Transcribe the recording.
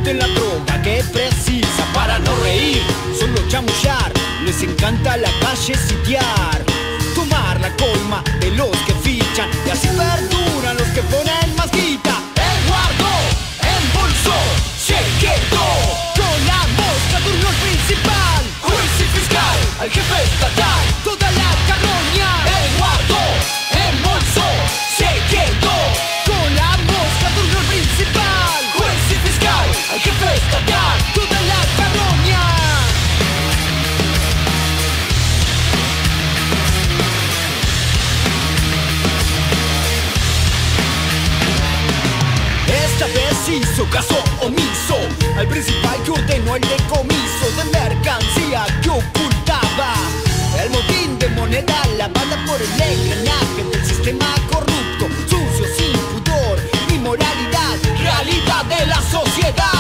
discuten la droga que precisa para no reír, solo chamullar. Les encanta la calle sitiar, tomar la coima de los que fichan, y así perduran los que ponen más guita. El guardo, embolsó, se quedó con la mosca, turno el principal, juez y fiscal, al jefe estatal, toda la carroña. El guardo, embolsó, se quedó con la mosca, turno el principal, juez y fiscal, al jefe estatal, toda la carroña. Esta vez hizo caso omiso al principal que ordenó el decomiso de mercancía que ocultaba el motín de moneda lavada por el engranaje del sistema corrupto, sucio, sin pudor ni moralidad, realidad de la sociedad.